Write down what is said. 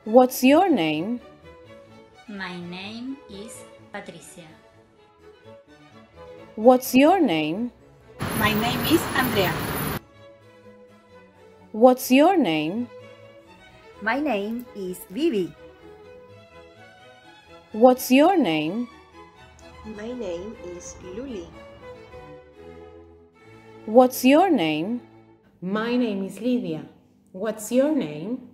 What's your name? My name is Patricia. What's your name? My name is Andrea. What's your name? My name is Vivi. What's your name? My name is Luli. What's your name? My name is Lydia. What's your name?